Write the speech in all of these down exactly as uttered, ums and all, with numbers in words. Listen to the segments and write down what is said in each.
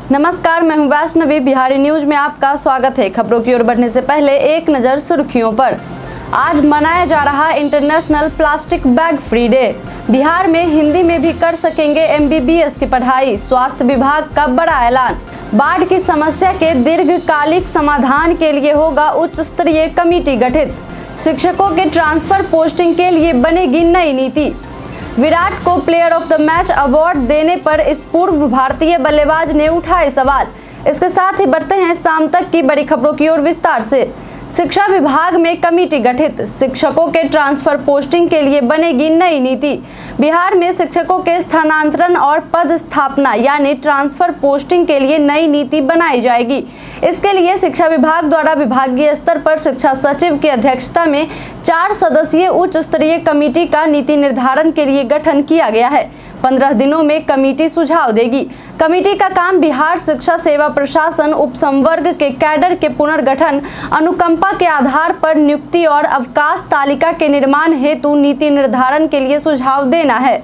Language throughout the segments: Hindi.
नमस्कार, मैं हूं वैष्णवी। बिहारी न्यूज में आपका स्वागत है। खबरों की ओर बढ़ने से पहले एक नजर सुर्खियों पर। आज मनाया जा रहा international plastic bag free day. Bihar में हिंदी में भी कर सकेंगे एम बी बी एस की पढ़ाई, स्वास्थ्य विभाग का बड़ा ऐलान। बाढ़ की समस्या के दीर्घकालिक समाधान के लिए होगा उच्च स्तरीय कमेटी गठित। शिक्षकों के ट्रांसफर पोस्टिंग के लिए बनेगी नई नीति। विराट को player of the match award देने पर इस पूर्व भारतीय बल्लेबाज ने उठाए सवाल। इसके साथ ही बढ़ते हैं शाम तक की बड़ी खबरों की ओर विस्तार से। शिक्षा विभाग में कमेटी गठित। शिक्षकों के ट्रांसफर पोस्टिंग के लिए बनेगी नई नीति। बिहार में शिक्षकों के स्थानांतरण और पद स्थापना यानी ट्रांसफर पोस्टिंग के लिए नई नीति बनाई जाएगी। इसके लिए शिक्षा विभाग द्वारा विभागीय स्तर पर शिक्षा सचिव की अध्यक्षता में चार सदस्यीय उच्च स्तरीय कमेटी का नीति निर्धारण के लिए गठन किया गया है। पंद्रह दिनों में कमेटी सुझाव देगी। कमेटी का काम बिहार शिक्षा सेवा प्रशासन उपसंवर्ग के कैडर के पुनर्गठन, अनुकंपा के आधार पर नियुक्ति और अवकाश तालिका के निर्माण हेतु नीति निर्धारण के लिए सुझाव देना है।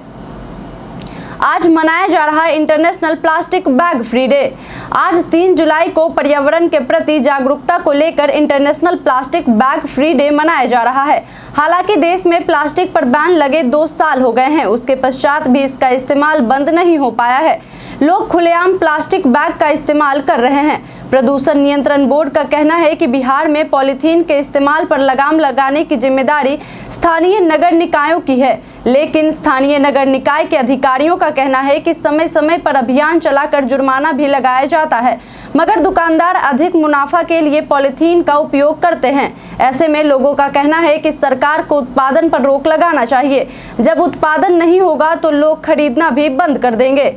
आज मनाया जा रहा है international plastic bag free day. आज तीन जुलाई को पर्यावरण के प्रति जागरूकता को लेकर international plastic bag free day मनाया जा रहा है। हालांकि देश में प्लास्टिक पर बैन लगे दो साल हो गए हैं, उसके पश्चात भी इसका इस्तेमाल बंद नहीं हो पाया है। लोग खुलेआम प्लास्टिक बैग का इस्तेमाल कर रहे हैं। प्रदूषण नियंत्रण बोर्ड का कहना है कि बिहार में पॉलीथीन के इस्तेमाल पर लगाम लगाने की जिम्मेदारी स्थानीय नगर निकायों की है, लेकिन स्थानीय नगर निकाय के अधिकारियों का कहना है कि समय समय पर अभियान चलाकर जुर्माना भी लगाया जाता है, मगर दुकानदार अधिक मुनाफा के लिए पॉलीथीन का उपयोग करते हैं। ऐसे में लोगों का कहना है कि सरकार को उत्पादन पर रोक लगाना चाहिए। जब उत्पादन नहीं होगा तो लोग खरीदना भी बंद कर देंगे।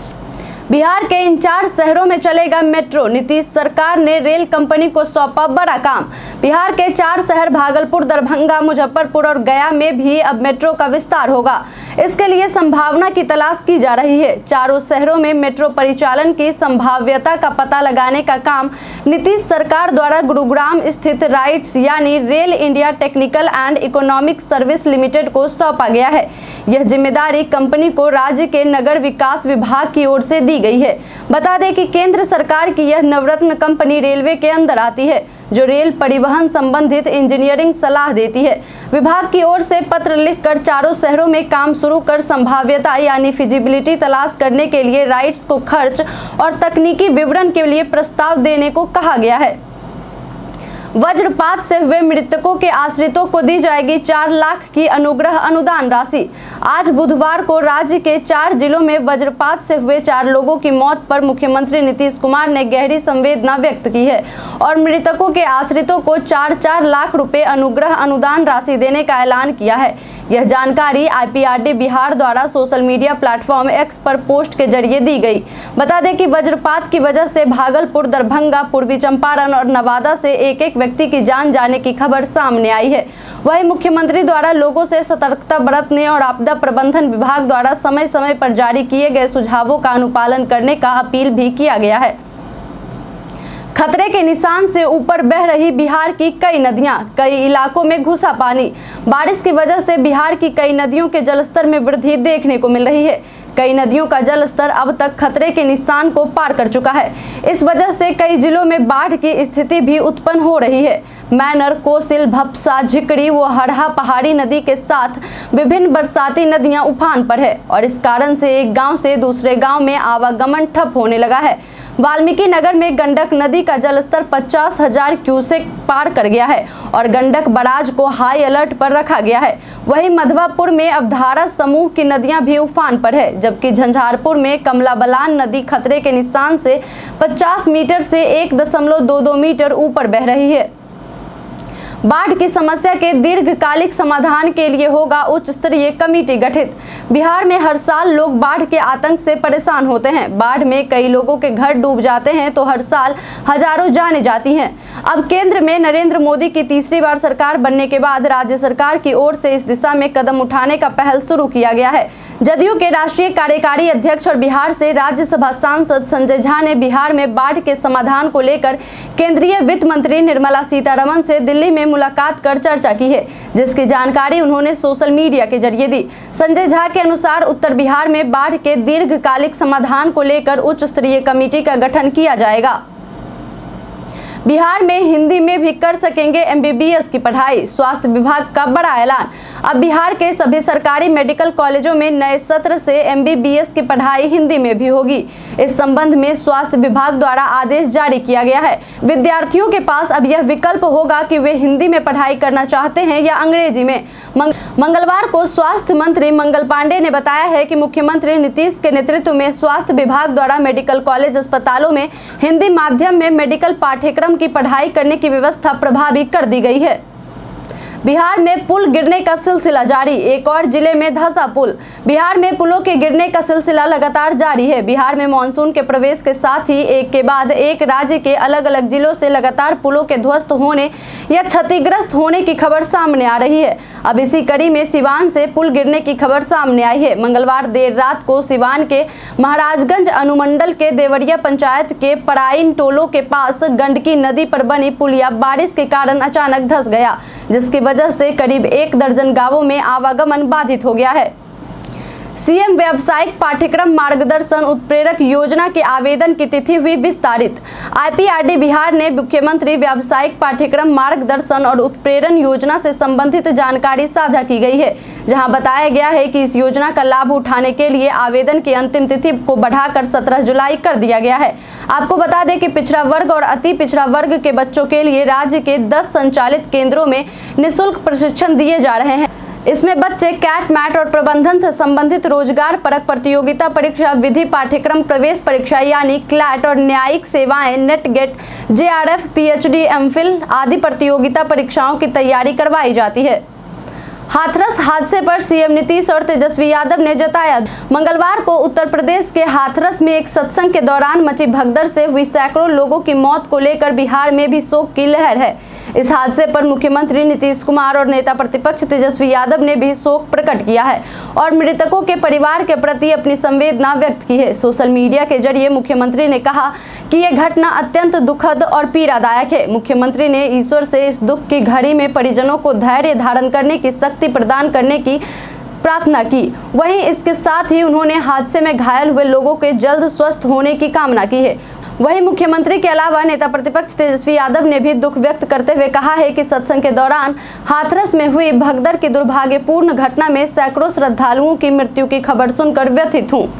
बिहार के इन चार शहरों में चलेगा मेट्रो। नीतीश सरकार ने रेल कंपनी को सौंपा बड़ा काम। बिहार के चार शहर भागलपुर, दरभंगा, मुजफ्फरपुर और गया में भी अब मेट्रो का विस्तार होगा। इसके लिए संभावना की तलाश की जा रही है। चारों शहरों में मेट्रो परिचालन की संभाव्यता का पता लगाने का काम नीतीश सरकार द्वारा गुरुग्राम स्थित राइट्स यानी rail India technical and economic service limited को सौंपा गया है। यह जिम्मेदारी कंपनी को राज्य के नगर विकास विभाग की ओर से दी गई है। बता दें कि केंद्र सरकार की यह नवरत्न कंपनी रेलवे के अंदर आती है, जो रेल परिवहन संबंधित इंजीनियरिंग सलाह देती है। विभाग की ओर से पत्र लिखकर चारों शहरों में काम शुरू कर संभाव्यता यानी फिजिबिलिटी तलाश करने के लिए राइट्स को खर्च और तकनीकी विवरण के लिए प्रस्ताव देने को कहा गया है। वज्रपात से हुए मृतकों के आश्रितों को दी जाएगी चार लाख की अनुग्रह अनुदान राशि। आज बुधवार को राज्य के चार जिलों में वज्रपात से हुए चार लोगों की मौत पर मुख्यमंत्री नीतीश कुमार ने गहरी संवेदना व्यक्त की है और मृतकों के आश्रितों को चार चार लाख रुपए अनुग्रह अनुदान राशि देने का ऐलान किया है। यह जानकारी I P R D Bihar द्वारा सोशल मीडिया प्लेटफॉर्म एक्स पर पोस्ट के जरिए दी गई। बता दें कि वज्रपात की वजह से भागलपुर, दरभंगा, पूर्वी चंपारण और नवादा से एक एक व्यक्ति की जान जाने की खबर सामने आई है। वहीं मुख्यमंत्री द्वारा लोगों से सतर्कता बरतने और आपदा प्रबंधन विभाग द्वारा समय समय पर जारी किए गए सुझावों का अनुपालन करने का अपील भी किया गया है। खतरे के निशान से ऊपर बह रही बिहार की कई नदियां, कई इलाकों में घुसा पानी। बारिश की वजह से बिहार की कई नदियों के जलस्तर में वृद्धि देखने को मिल रही है। कई नदियों का जलस्तर अब तक खतरे के निशान को पार कर चुका है। इस वजह से कई जिलों में बाढ़ की स्थिति भी उत्पन्न हो रही है। मैनर, कोसिल, भपसा, झिकड़ी व हरहा पहाड़ी नदी के साथ विभिन्न बरसाती नदियां उफान पर है और इस कारण से एक गांव से दूसरे गांव में आवागमन ठप होने लगा है। वाल्मीकि नगर में गंडक नदी का जलस्तर पचास हजार क्यूसेक पार कर गया है और गंडक बराज को हाई अलर्ट पर रखा गया है। वहीं मधवापुर में अवधारा समूह की नदियां भी उफान पर है, जबकि झंझारपुर में कमला बलान नदी खतरे के निशान से पचास मीटर से एक दशमलव दो दो मीटर ऊपर बह रही है। बाढ़ की समस्या के दीर्घकालिक समाधान के लिए होगा उच्च स्तरीय कमेटी गठित। बिहार में हर साल लोग बाढ़ के आतंक से परेशान होते हैं। बाढ़ में कई लोगों के घर डूब जाते हैं तो हर साल हजारों जानें जाती हैं। अब केंद्र में नरेंद्र मोदी की तीसरी बार सरकार बनने के बाद राज्य सरकार की ओर से इस दिशा में कदम उठाने का पहल शुरू किया गया है, जदयू के राष्ट्रीय कार्यकारी अध्यक्ष और बिहार से राज्यसभा सांसद संजय झा ने बिहार में बाढ़ के समाधान को लेकर केंद्रीय वित्त मंत्री निर्मला सीतारमण से दिल्ली में मुलाकात कर चर्चा की है, जिसकी जानकारी उन्होंने सोशल मीडिया के जरिए दी। संजय झा के अनुसार उत्तर बिहार में बाढ़ के दीर्घकालिक समाधान को लेकर उच्च स्तरीय कमेटी का गठन किया जाएगा। बिहार में हिंदी में भी कर सकेंगे एम बी बी एस की पढ़ाई, स्वास्थ्य विभाग का बड़ा ऐलान। अब बिहार के सभी सरकारी मेडिकल कॉलेजों में नए सत्र से एम बी बी एस की पढ़ाई हिंदी में भी होगी। इस संबंध में स्वास्थ्य विभाग द्वारा आदेश जारी किया गया है। विद्यार्थियों के पास अब यह विकल्प होगा कि वे हिंदी में पढ़ाई करना चाहते हैं या अंग्रेजी में। मंग, मंगलवार को स्वास्थ्य मंत्री मंगल पांडे ने बताया है कि मुख्यमंत्री नीतीश के नेतृत्व में स्वास्थ्य विभाग द्वारा मेडिकल कॉलेज अस्पतालों में हिंदी माध्यम में मेडिकल पाठ्यक्रम की पढ़ाई करने की व्यवस्था प्रभावी कर दी गई है। बिहार में पुल गिरने का सिलसिला जारी, एक और जिले में धंसा पुल। बिहार में पुलों के गिरने का सिलसिला लगातार जारी है। बिहार में मानसून के प्रवेश के साथ ही एक के बाद एक राज्य के अलग अलग जिलों से लगातार पुलों के ध्वस्त होने या क्षतिग्रस्त होने की खबर सामने आ रही है। अब इसी कड़ी में सिवान से पुल गिरने की खबर सामने आई है। मंगलवार देर रात को सिवान के महाराजगंज अनुमंडल के देवरिया पंचायत के पराइन टोलों के पास गंडकी नदी पर बनी पुलिया बारिश के कारण अचानक धंस गया, जिसकी वजह से करीब एक दर्जन गांवों में आवागमन बाधित हो गया है। सीएम व्यावसायिक पाठ्यक्रम मार्गदर्शन उत्प्रेरक योजना के आवेदन की तिथि हुई विस्तारित। I P R D Bihar ने मुख्यमंत्री व्यावसायिक पाठ्यक्रम मार्गदर्शन और उत्प्रेरण योजना से संबंधित जानकारी साझा की गई है, जहां बताया गया है कि इस योजना का लाभ उठाने के लिए आवेदन की अंतिम तिथि को बढ़ाकर सत्रह जुलाई कर दिया गया है। आपको बता दें कि पिछड़ा वर्ग और अति पिछड़ा वर्ग के बच्चों के लिए राज्य के दस संचालित केंद्रों में निःशुल्क प्रशिक्षण दिए जा रहे हैं। इसमें बच्चे कैट मैट और प्रबंधन से संबंधित रोजगार परक प्रतियोगिता परीक्षा, विधि पाठ्यक्रम प्रवेश परीक्षा यानी क्लैट और न्यायिक सेवाएं, NET GATE, J R F, P H D, M Phil आदि प्रतियोगिता परीक्षाओं की तैयारी करवाई जाती है। हाथरस हादसे पर सीएम नीतीश और तेजस्वी यादव ने जताया। मंगलवार को उत्तर प्रदेश के हाथरस में एक सत्संग के दौरान मची भगदड़ से हुई सैकड़ों लोगों की मौत को लेकर बिहार में भी शोक की लहर है। इस हादसे पर मुख्यमंत्री नीतीश कुमार और नेता प्रतिपक्ष तेजस्वी यादव ने भी शोक प्रकट किया है और मृतकों के परिवार के प्रति अपनी संवेदना व्यक्त की है। सोशल मीडिया के जरिए मुख्यमंत्री ने कहा कि यह घटना अत्यंत दुखद और पीड़ादायक है। मुख्यमंत्री ने ईश्वर से इस दुख की घड़ी में परिजनों को धैर्य धारण करने की शक्ति प्रदान करने की प्रार्थना की। वहीं इसके साथ ही उन्होंने हादसे में घायल हुए लोगों के जल्द स्वस्थ होने की कामना की है। वहीं मुख्यमंत्री के अलावा नेता प्रतिपक्ष तेजस्वी यादव ने भी दुख व्यक्त करते हुए कहा है कि सत्संग के दौरान हाथरस में हुई भगदड़ की दुर्भाग्यपूर्ण घटना में सैकड़ों श्रद्धालुओं की मृत्यु की खबर सुनकर व्यथित हूं।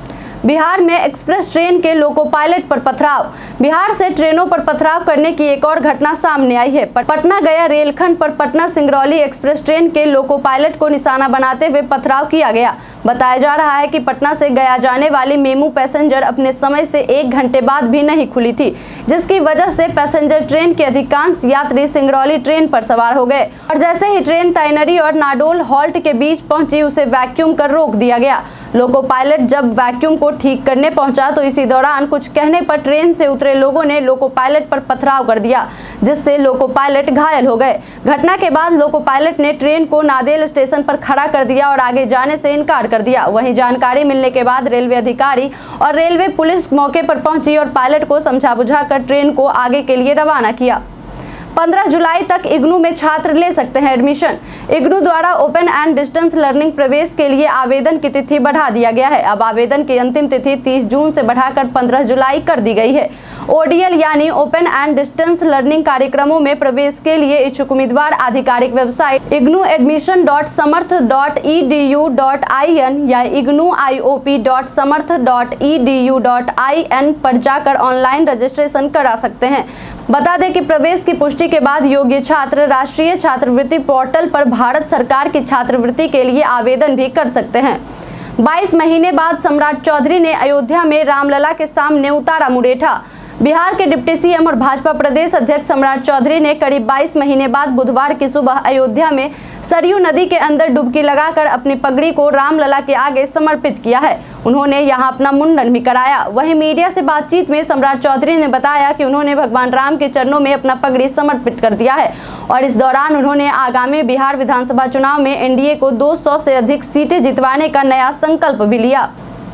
बिहार में एक्सप्रेस ट्रेन के लोको पायलट पर पथराव। बिहार से ट्रेनों पर पथराव करने की एक और घटना सामने आई है। पटना गया रेलखंड पर पटना सिंगरौली एक्सप्रेस ट्रेन के लोको पायलट को निशाना बनाते हुए पथराव किया गया। बताया जा रहा है कि पटना से गया जाने वाली मेमू पैसेंजर अपने समय से एक घंटे बाद भी नहीं खुली थी, जिसकी वजह से पैसेंजर ट्रेन के अधिकांश यात्री सिंगरौली ट्रेन पर सवार हो गए और जैसे ही ट्रेन तैनरी और नाडोल हॉल्ट के बीच पहुंची, उसे वैक्यूम कर रोक दिया गया। लोको पायलट जब वैक्यूम को ठीक करने पहुंचा तो इसी दौरान कुछ कहने पर ट्रेन से उतरे लोगों ने लोको पायलट पर पथराव कर दिया, जिससे लोको पायलट घायल हो गए। घटना के बाद लोको पायलट ने ट्रेन को नादेल स्टेशन पर खड़ा कर दिया और आगे जाने से इनकार कर दिया। वहीं जानकारी मिलने के बाद रेलवे अधिकारी और रेलवे पुलिस मौके पर पहुंची और पायलट को समझा बुझाकर ट्रेन को आगे के लिए रवाना किया। पंद्रह जुलाई तक इग्नू में छात्र ले सकते हैं एडमिशन। इग्नू द्वारा ओपन एंड डिस्टेंस लर्निंग प्रवेश के लिए आवेदन की तिथि बढ़ा दिया गया है। अब आवेदन की अंतिम तिथि तीस जून से बढ़ाकर पंद्रह जुलाई कर दी गई है। ओ डी एल यानी ओपन एंड डिस्टेंस लर्निंग कार्यक्रमों में प्रवेश के लिए इच्छुक उम्मीदवार आधिकारिक website IGNOU admission dot Samarth dot E D U dot I N या IGNOU I O P dot Samarth dot E D U dot I N पर जाकर ऑनलाइन रजिस्ट्रेशन करा सकते हैं। बता दें कि प्रवेश की पुष्टि के बाद योग्य छात्र राष्ट्रीय छात्रवृत्ति पोर्टल पर भारत सरकार की छात्रवृत्ति के लिए आवेदन भी कर सकते हैं। बाईस महीने बाद सम्राट चौधरी ने अयोध्या में रामलला के सामने उतारा मुरेठा। बिहार के डिप्टी सीएम और भाजपा प्रदेश अध्यक्ष सम्राट चौधरी ने करीब बाईस महीने बाद बुधवार की सुबह अयोध्या में सरयू नदी के अंदर डुबकी लगाकर अपनी पगड़ी को रामलला के आगे समर्पित किया है। उन्होंने यहां अपना मुंडन भी कराया। वहीं मीडिया से बातचीत में सम्राट चौधरी ने बताया कि उन्होंने भगवान राम के चरणों में अपना पगड़ी समर्पित कर दिया है और इस दौरान उन्होंने आगामी बिहार विधानसभा चुनाव में एनडीए को दो सौ से अधिक सीटें जितवाने का नया संकल्प भी लिया।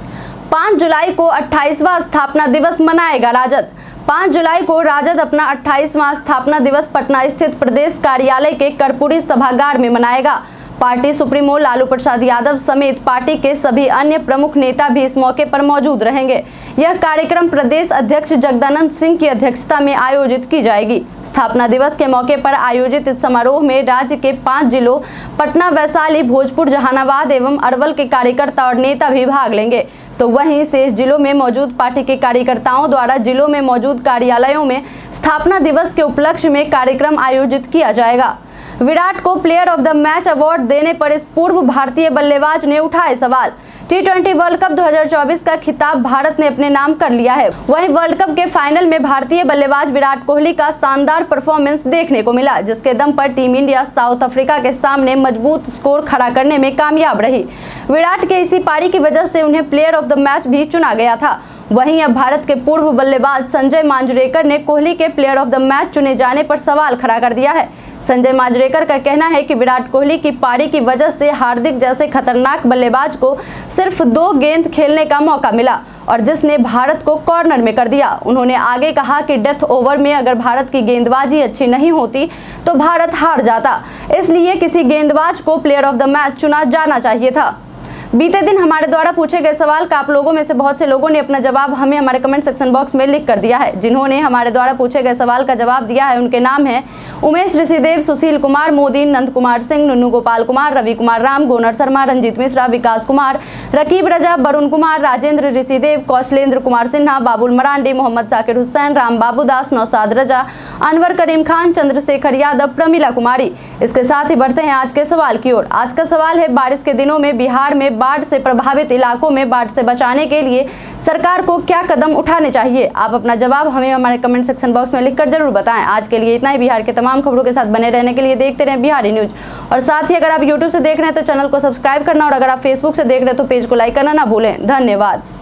पाँच जुलाई को अट्ठाईसवां स्थापना दिवस मनाएगा राजद। पाँच जुलाई को राजद अपना अट्ठाईसवां स्थापना दिवस पटना स्थित प्रदेश कार्यालय के कर्पूरी सभागार में मनाएगा। पार्टी सुप्रीमो लालू प्रसाद यादव समेत पार्टी के सभी अन्य प्रमुख नेता भी इस मौके पर मौजूद रहेंगे। यह कार्यक्रम प्रदेश अध्यक्ष जगदानंद सिंह की अध्यक्षता में आयोजित की जाएगी। स्थापना दिवस के मौके पर आयोजित इस समारोह में राज्य के पांच जिलों पटना, वैशाली, भोजपुर, जहानाबाद एवं अरवल के कार्यकर्ता और नेता भी भाग लेंगे। तो वहीं शेष जिलों में मौजूद पार्टी के कार्यकर्ताओं द्वारा जिलों में मौजूद कार्यालयों में स्थापना दिवस के उपलक्ष्य में कार्यक्रम आयोजित किया जाएगा। विराट को player of the match award देने पर इस पूर्व भारतीय बल्लेबाज ने उठाए सवाल। टी ट्वेंटी वर्ल्ड कप दो हज़ार चौबीस का खिताब भारत ने अपने नाम कर लिया है। वहीं वर्ल्ड कप के फाइनल में भारतीय बल्लेबाज विराट कोहली का शानदार परफॉर्मेंस देखने को मिला, जिसके दम पर टीम इंडिया साउथ अफ्रीका के सामने मजबूत स्कोर खड़ा करने में कामयाब रही। विराट के इसी पारी की वजह से उन्हें प्लेयर ऑफ द मैच भी चुना गया था। वहीं अब भारत के पूर्व बल्लेबाज संजय मांजरेकर ने कोहली के प्लेयर ऑफ द मैच चुने जाने पर सवाल खड़ा कर दिया है। संजय मांजरेकर का कहना है कि विराट कोहली की पारी की वजह से हार्दिक जैसे खतरनाक बल्लेबाज को सिर्फ दो गेंद खेलने का मौका मिला और जिसने भारत को कॉर्नर में कर दिया। उन्होंने आगे कहा कि डेथ ओवर में अगर भारत की गेंदबाजी अच्छी नहीं होती तो भारत हार जाता, इसलिए किसी गेंदबाज को प्लेयर ऑफ द मैच चुना जाना चाहिए था। बीते दिन हमारे द्वारा पूछे गए सवाल का आप लोगों में से बहुत से लोगों ने अपना जवाब हमें हमारे कमेंट सेक्शन बॉक्स में लिख कर दिया है। जिन्होंने हमारे द्वारा पूछे गए सवाल का जवाब दिया है उनके नाम हैं उमेश ऋषिदेव, सुशील कुमार मोदी, नंद कुमार सिंह, नुन्नू गोपाल कुमार, रवि कुमार राम, गोनर शर्मा, रंजीत मिश्रा, विकास कुमार, रकीब रजा, वरुण कुमार, राजेंद्र ऋषिदेव, कौशलेंद्र कुमार सिन्हा, बाबुल मरांडी, मोहम्मद साकिर हुसैन, राम बाबू दास, नौसाद रजा, अनवर करीम खान, चंद्रशेखर यादव, प्रमिला कुमारी। इसके साथ ही बढ़ते हैं आज के सवाल की ओर। आज का सवाल है, बारिश के दिनों में बिहार में बाढ़ से प्रभावित इलाकों में बाढ़ से बचाने के लिए सरकार को क्या कदम उठाने चाहिए? आप अपना जवाब हमें हमारे कमेंट सेक्शन बॉक्स में लिखकर जरूर बताएं। आज के लिए इतना ही। बिहार के तमाम खबरों के साथ बने रहने के लिए देखते रहें बिहारी न्यूज। और साथ ही अगर आप यूट्यूब से देख रहे हैं तो चैनल को सब्सक्राइब करना और अगर आप फेसबुक से देख रहे हैं तो पेज को लाइक करना ना भूलें। धन्यवाद।